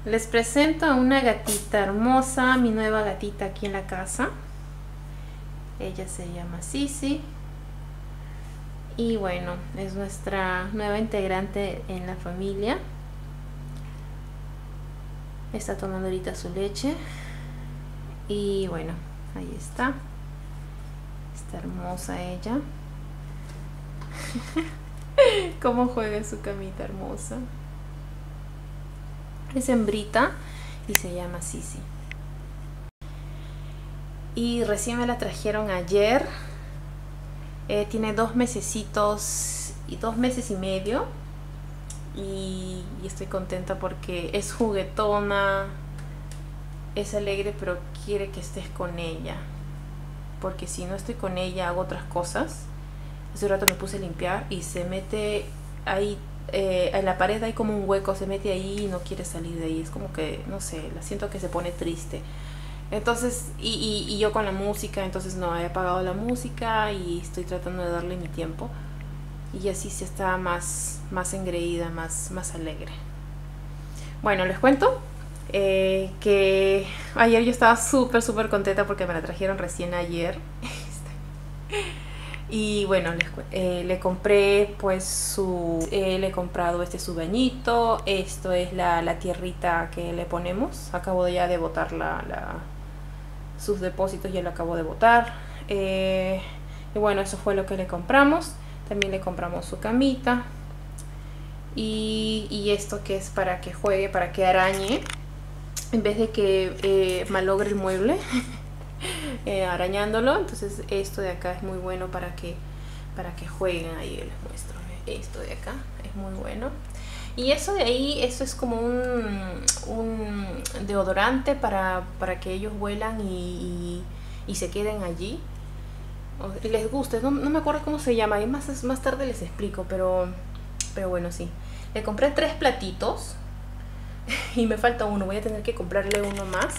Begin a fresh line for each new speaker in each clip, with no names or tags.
les presento a una gatita hermosa, mi nueva gatita aquí en la casa. Ella se llama Sisi. Y bueno, es nuestra nueva integrante en la familia. Está tomando ahorita su leche. Y bueno, ahí está. Está hermosa ella. Cómo juega en su camita hermosa. Es hembrita y se llama Sisi. Y recién me la trajeron ayer. Tiene 2 mesecitos y 2 meses y medio. Y estoy contenta porque es juguetona, es alegre, pero quiere que estés con ella. Porque si no estoy con ella hago otras cosas. Hace rato me puse a limpiar y se mete ahí, en la pared hay como un hueco, se mete ahí y no quiere salir de ahí. Es como que, no sé, la siento que se pone triste. Entonces, y yo con la música, entonces no, he apagado la música y estoy tratando de darle mi tiempo. Y así se está más engreída, más alegre. Bueno, les cuento que ayer yo estaba súper contenta porque me la trajeron recién ayer. Y bueno, le compré pues le he comprado su bañito. Esto es la tierrita que le ponemos. Acabo ya de botar sus depósitos, ya lo acabo de botar. Y bueno, eso fue lo que le compramos. También le compramos su camita. Y esto que es para que juegue, para que arañe, en vez de que malogre el mueble. Arañándolo. Entonces esto de acá es muy bueno para que jueguen. Ahí les muestro. Esto de acá es muy bueno. Y eso de ahí, eso es como un deodorante para que ellos huelan y se queden allí. Les gusta, no me acuerdo cómo se llama. Y más tarde les explico, pero bueno, sí. Le compré 3 platitos y me falta uno. Voy a tener que comprarle uno más.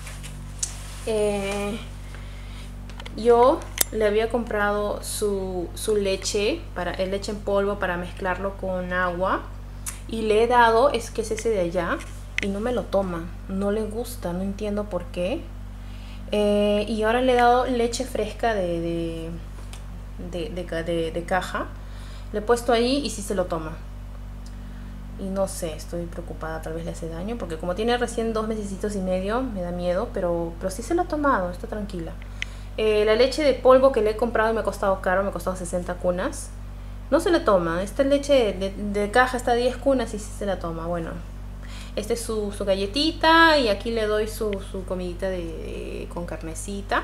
Yo le había comprado su leche, leche en polvo para mezclarlo con agua. Y le he dado, que es ese de allá, y no me lo toma. No le gusta, no entiendo por qué. Y ahora le he dado leche fresca de caja. Le he puesto ahí y sí se lo toma. Y no sé, estoy preocupada, tal vez le hace daño. Porque como tiene recién 2 mesecitos y medio, me da miedo. Pero sí se lo ha tomado, está tranquila. La leche de polvo que le he comprado y me ha costado caro, me ha costado 60 cunas. No se la toma. Esta leche de caja está a 10 cunas y sí se la toma. Bueno, esta es su galletita y aquí le doy su comidita con carnecita.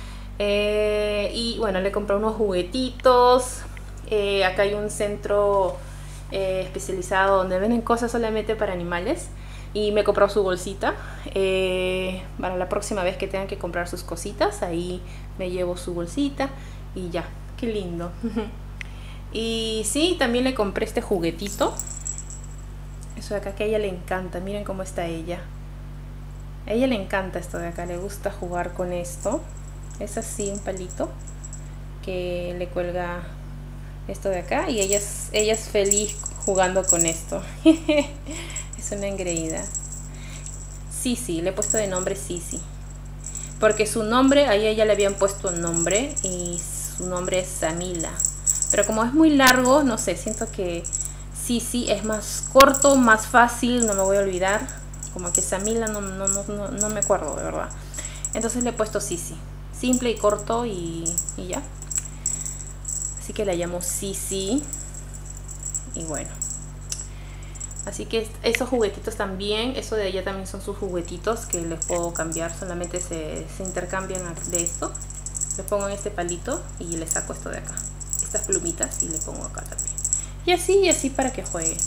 Y bueno, le compré unos juguetitos. Acá hay un centro especializado donde venden cosas solamente para animales. Y me compró su bolsita. Para la próxima vez que tengan que comprar sus cositas, ahí me llevo su bolsita y ya. Qué lindo. Y sí, también le compré este juguetito. Eso de acá que a ella le encanta. Miren cómo está ella. A ella le encanta esto de acá. Le gusta jugar con esto. Es así un palito que le cuelga esto de acá. Y ella es feliz jugando con esto. Es una engreída. Sisi, le he puesto de nombre Sisi. Porque su nombre, ahí a ella le habían puesto un nombre. Y su nombre es Samila. Pero como es muy largo, no sé, siento que Sisi es más corto, más fácil, no me voy a olvidar. Como que Samila no me acuerdo, de verdad. Entonces le he puesto Sisi. Simple y corto y ya. Así que la llamo Sisi. Y bueno. Así que esos juguetitos también, eso de allá también son sus juguetitos que les puedo cambiar. Solamente se intercambian de esto. Le pongo en este palito y le saco esto de acá. Estas plumitas y le pongo acá también. Y así para que juegue.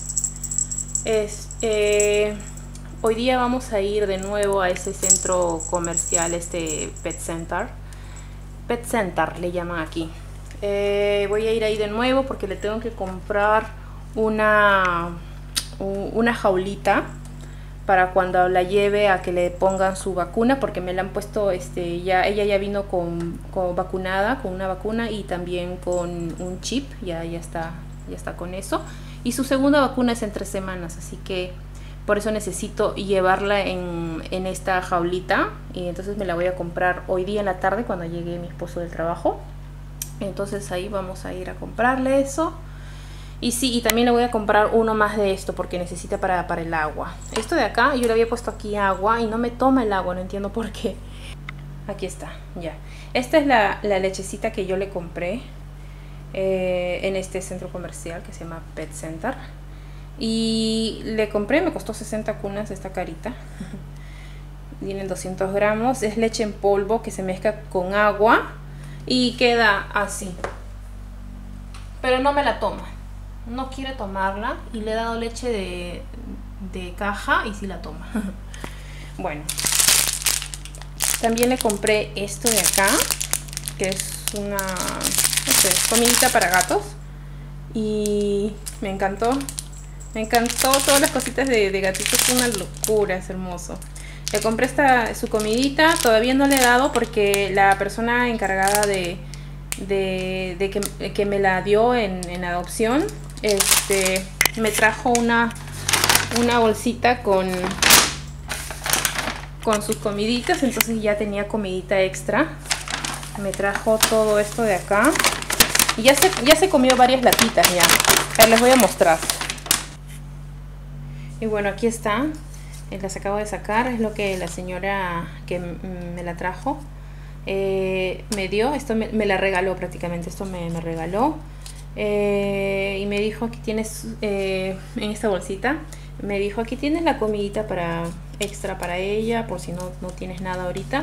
Hoy día vamos a ir de nuevo a ese centro comercial, Pet Center. Pet Center le llaman aquí. Voy a ir ahí de nuevo porque le tengo que comprar una jaulita para cuando la lleve a que le pongan su vacuna, porque me la han puesto, ella ya vino con vacunada, con una vacuna y también con un chip, ya está con eso. Y su segunda vacuna es en 3 semanas, así que Por eso necesito llevarla en esta jaulita. Y entonces me la voy a comprar hoy día en la tarde cuando llegue mi esposo del trabajo. Entonces ahí vamos a ir a comprarle eso. Y sí, y también le voy a comprar uno más de esto porque necesita para el agua. Esto de acá, yo le había puesto aquí agua y no me toma el agua, no entiendo por qué. Aquí está, ya. Esta es la lechecita que yo le compré en este centro comercial que se llama Pet Center. Y le compré, me costó 60 cunas esta carita. Vienen 200 gramos. Es leche en polvo que se mezcla con agua y queda así. Pero no me la toma. No quiere tomarla y le he dado leche de caja y sí la toma. Bueno, también le compré esto de acá, que es una, no sé, comidita para gatos. Y me encantó. Me encantó todas las cositas de gatitos, es una locura, es hermoso. Le compré su comidita, todavía no le he dado porque la persona encargada de que me la dio en adopción, me trajo una bolsita con sus comiditas, entonces ya tenía comidita extra. Me trajo todo esto de acá y ya se comió varias latitas ya. A ver, les voy a mostrar. Y bueno, aquí está, las acabo de sacar, es lo que la señora que me la trajo me dio. Esto me la regaló prácticamente, esto me regaló. Y me dijo, aquí tienes, en esta bolsita, me dijo, aquí tienes la comidita extra para ella, por si no tienes nada ahorita.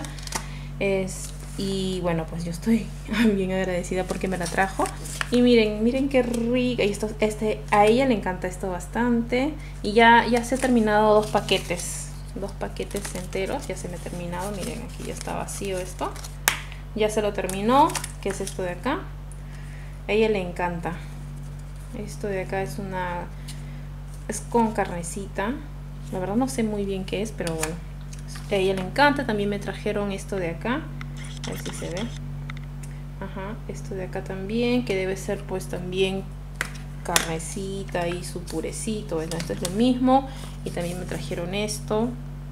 Y bueno, pues yo estoy bien agradecida porque me la trajo. Y miren qué rica. Y a ella le encanta esto bastante. Y ya se ha terminado 2 paquetes. 2 paquetes enteros. Ya se me ha terminado. Miren, aquí ya está vacío esto. Ya se lo terminó. ¿Qué es esto de acá? A ella le encanta. Esto de acá es con carnecita. La verdad no sé muy bien qué es, pero bueno. A ella le encanta. También me trajeron esto de acá. A ver si se ve. Ajá, esto de acá también, que debe ser pues también carnecita y su purecito. Bueno, esto es lo mismo. Y también me trajeron esto.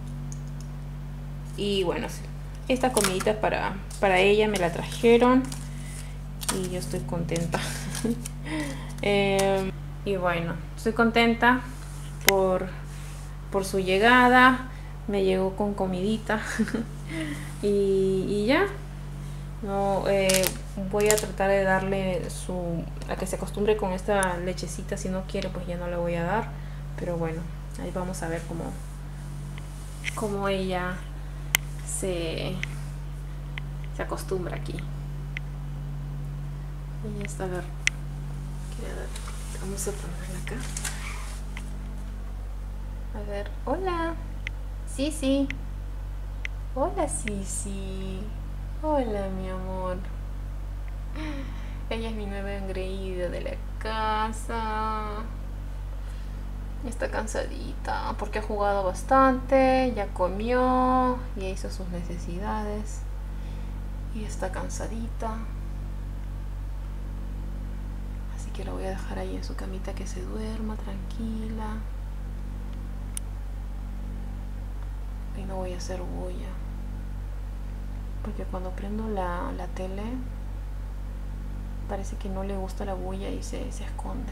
Y bueno, esta comidita para ella me la trajeron. Y yo estoy contenta. Y bueno, estoy contenta por su llegada. Me llegó con comidita. y ya. No, voy a tratar de darle a que se acostumbre con esta lechecita. Si no quiere, pues ya no le voy a dar. Pero bueno, ahí vamos a ver cómo ella se acostumbra aquí. Y ya está, a ver. Vamos a ponerla acá. A ver, hola. Sí. Hola, sí. Hola, mi amor. Ella es mi nueva engreída de la casa. Está cansadita porque ha jugado bastante, ya comió, ya hizo sus necesidades y está cansadita. Así que la voy a dejar ahí en su camita que se duerma tranquila. Y no voy a hacer bulla. Porque cuando prendo la tele parece que no le gusta la bulla y se esconde.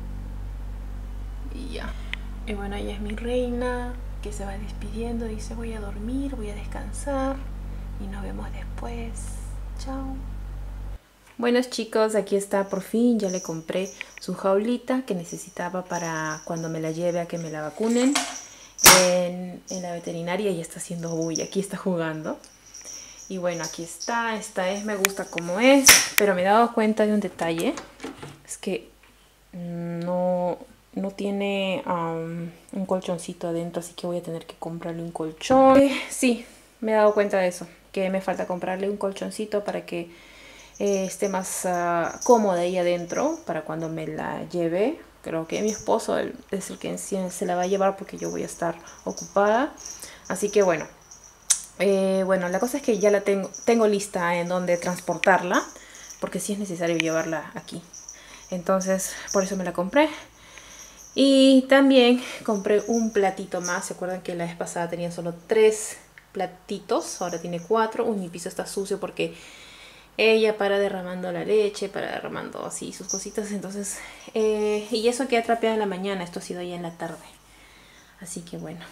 Y ya. Y bueno, ella es mi reina que se va despidiendo. Dice, voy a dormir, voy a descansar y nos vemos después. Chao. Buenos chicos, aquí está por fin. Ya le compré su jaulita que necesitaba para cuando me la lleve a que me la vacunen en la veterinaria. Ya está haciendo bulla, aquí está jugando. Y bueno, aquí está. Esta me gusta como es, pero me he dado cuenta de un detalle. Es que no tiene un colchoncito adentro, así que voy a tener que comprarle un colchón. Sí, me he dado cuenta de eso, que me falta comprarle un colchoncito para que esté más cómoda ahí adentro para cuando me la lleve. Creo que mi esposo es el que se la va a llevar porque yo voy a estar ocupada. Así que bueno. Bueno, la cosa es que ya la tengo lista en donde transportarla, porque sí es necesario llevarla aquí. Entonces, por eso me la compré. Y también compré un platito más. ¿Se acuerdan que la vez pasada tenía solo 3 platitos? Ahora tiene 4. Uy, mi piso está sucio porque ella para derramando la leche, para derramando así sus cositas. Entonces, y eso queda trapeado en la mañana. Esto ha sido ya en la tarde. Así que bueno.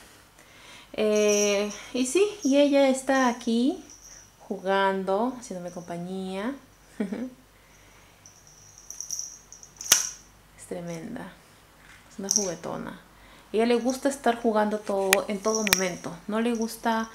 Y sí, y ella está aquí jugando, haciéndome compañía. Es tremenda. Es una juguetona. A ella le gusta estar jugando todo en todo momento. No le gusta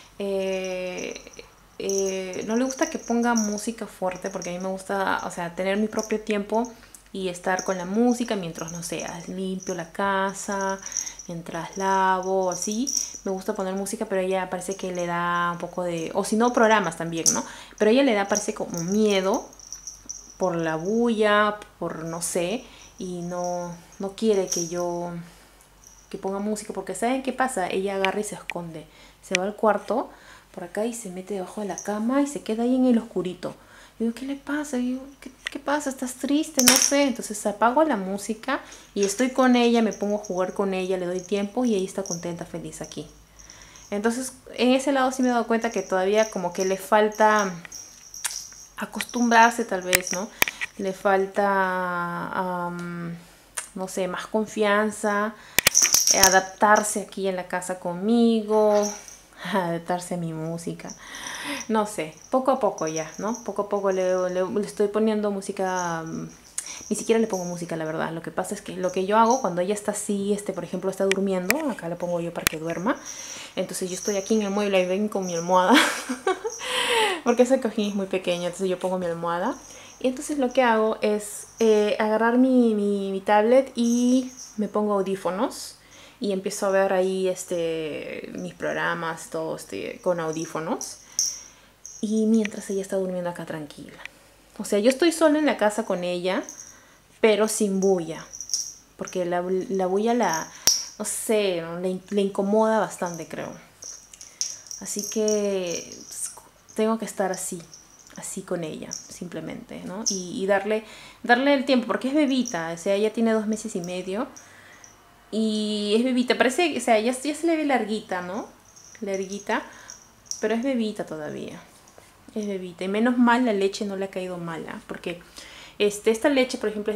no le gusta que ponga música fuerte, porque a mí me gusta, o sea, tener mi propio tiempo y estar con la música mientras, no sé, limpio la casa, mientras lavo, así. Me gusta poner música, pero ella parece que le da un poco de, o si no, programas también, ¿no? Pero ella le da, parece como miedo por la bulla, por no sé, y no quiere que yo que ponga música, porque ¿saben qué pasa? Ella agarra y se esconde, se va al cuarto por acá y se mete debajo de la cama y se queda ahí en el oscurito. Digo, ¿qué le pasa? Digo, ¿qué pasa? ¿Estás triste? No sé. Entonces apago la música y estoy con ella, me pongo a jugar con ella, le doy tiempo y ella está contenta, feliz aquí. Entonces, en ese lado sí me he dado cuenta que todavía como que le falta acostumbrarse tal vez, ¿no? Le falta, no sé, más confianza, adaptarse aquí en la casa conmigo, adaptarse a mi música. No sé, poco a poco ya, ¿no? Poco a poco le estoy poniendo música. Ni siquiera le pongo música, la verdad. Lo que pasa es que lo que yo hago cuando ella está así, por ejemplo, está durmiendo, acá le pongo yo para que duerma. Entonces yo estoy aquí en el mueble y ven con mi almohada. Porque ese cojín es muy pequeño, entonces yo pongo mi almohada. Y entonces lo que hago es agarrar mi tablet y me pongo audífonos. Y empiezo a ver ahí mis programas, todo con audífonos. Y mientras ella está durmiendo acá tranquila. O sea, yo estoy sola en la casa con ella, pero sin bulla. Porque la bulla no sé, le incomoda bastante, creo. Así que tengo que estar así con ella, simplemente, ¿no? Y darle el tiempo, porque es bebita, o sea, ella tiene 2 meses y medio. Y es bebita, parece, o sea, ya se le ve larguita, ¿no? Larguita, pero es bebita todavía. Es bebita. Y menos mal la leche no le ha caído mala. Porque esta leche, por ejemplo, es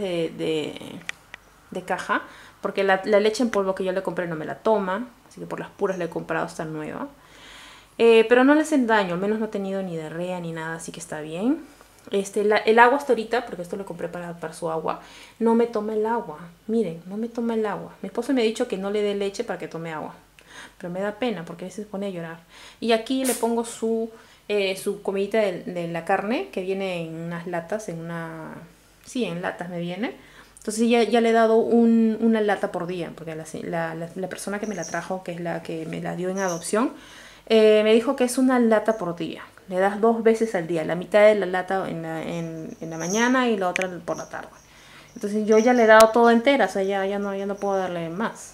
de caja. Porque la leche en polvo que yo le compré no me la toma. Así que por las puras la he comprado, está nueva. Pero no le hacen daño. Al menos no ha tenido ni diarrea ni nada. Así que está bien. El agua hasta ahorita, porque esto lo compré para su agua, no me toma el agua. Miren, no me toma el agua. Mi esposo me ha dicho que no le dé leche para que tome agua. Pero me da pena porque a veces se pone a llorar. Y aquí le pongo su comidita de la carne, que viene en unas latas, sí, en latas me viene. Entonces ya le he dado una lata por día, porque la persona que me la trajo, que es la que me la dio en adopción, me dijo que es una lata por día. Le das 2 veces al día, la mitad de la lata en la mañana y la otra por la tarde. Entonces yo ya le he dado todo entera, o sea, ya no puedo darle más.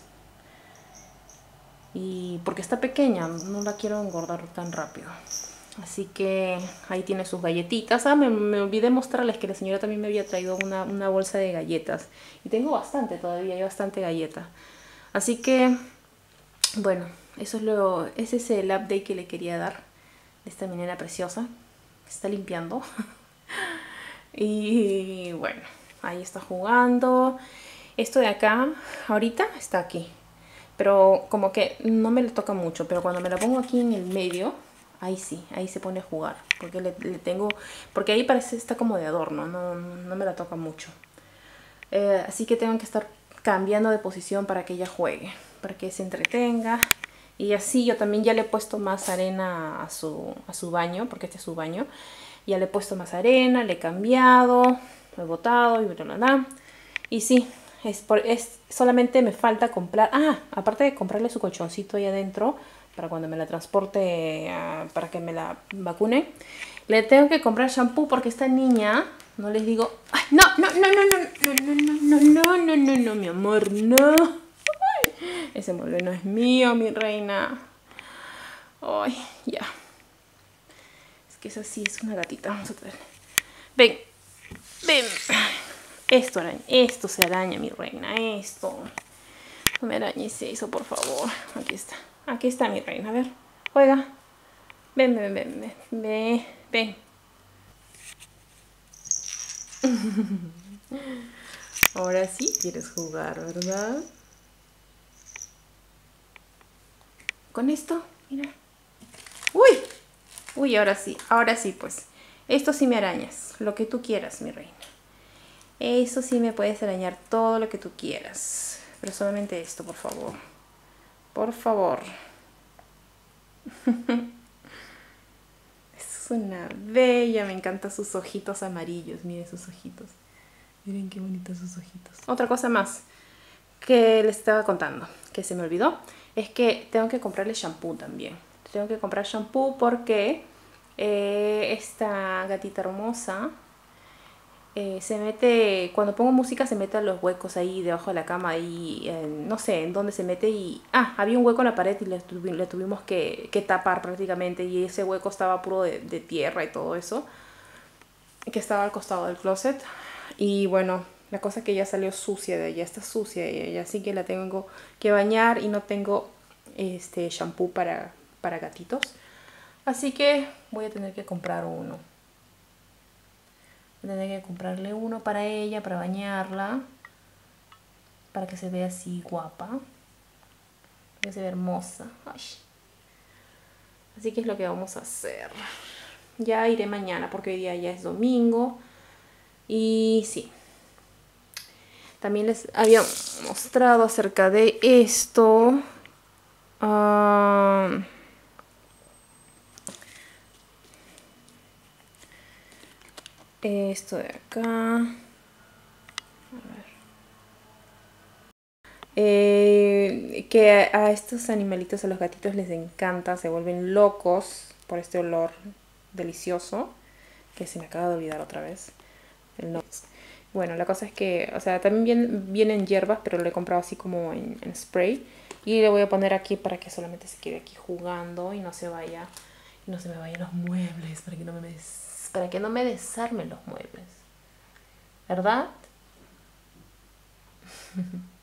Y porque está pequeña, no la quiero engordar tan rápido. Así que ahí tiene sus galletitas. Me olvidé mostrarles que la señora también me había traído una bolsa de galletas. Y tengo bastante todavía, hay bastante galleta. Así que, bueno, ese es el update que le quería dar de esta minera preciosa. Está limpiando. Y bueno, ahí está jugando. Esto de acá, ahorita está aquí. Pero como que no me le toca mucho. Pero cuando me la pongo aquí en el medio, ahí sí, ahí se pone a jugar. Porque le tengo. Porque ahí parece está como de adorno. No me la toca mucho. Así que tengo que estar cambiando de posición para que ella juegue. Para que se entretenga. Y así yo también ya le he puesto más arena a su baño. Porque este es su baño. Ya le he puesto más arena, le he cambiado, lo he botado y bla bla bla. Y sí. Solamente me falta comprar. Aparte de comprarle su colchoncito ahí adentro para cuando me la transporte para que me la vacune, le tengo que comprar shampoo porque esta niña, no les digo, ay, no, mi amor, no. Ese mueble no es mío, mi reina. Ay, ya. Es que esa sí es una gatita. Vamos a traer. Ven. Esto se araña, mi reina, esto. No me arañes eso, por favor. Aquí está. Aquí está mi reina. A ver, juega. Ven, ven, ven, ven, ven, ven. Ahora sí quieres jugar, ¿verdad? Con esto, mira. ¡Uy! Uy, ahora sí, pues. Esto sí me arañas, lo que tú quieras, mi reina. Eso sí me puedes arañar todo lo que tú quieras. Pero solamente esto, por favor. Por favor. Es una bella, me encantan sus ojitos amarillos. Miren sus ojitos. Miren qué bonitos sus ojitos. Otra cosa más que les estaba contando, que se me olvidó, es que tengo que comprarle shampoo también. Tengo que comprar shampoo porque esta gatita hermosa se mete, cuando pongo música se mete a los huecos ahí debajo de la cama y no sé en dónde se mete y... Ah, había un hueco en la pared y le tuvimos que tapar prácticamente y ese hueco estaba puro de tierra y todo eso, que estaba al costado del closet. Y bueno, la cosa es que ya salió sucia de ella, está sucia de ella, así que la tengo que bañar y no tengo shampoo para gatitos. Así que voy a tener que comprar uno. Voy a tener que comprarle uno para ella, para bañarla, para que se vea así guapa, para que se vea hermosa. Ay. Así que es lo que vamos a hacer. Ya iré mañana porque hoy día ya es domingo. Y sí. También les había mostrado acerca de esto. Esto de acá. A ver. Que a estos animalitos, a los gatitos les encanta, se vuelven locos por este olor delicioso. Que se me acaba de olvidar otra vez. Bueno, la cosa es que, o sea, también vienen hierbas, pero lo he comprado así como en spray. Y le voy a poner aquí para que solamente se quede aquí jugando y no se vaya, no se me vayan los muebles, para que no me desarmen los muebles. ¿Verdad?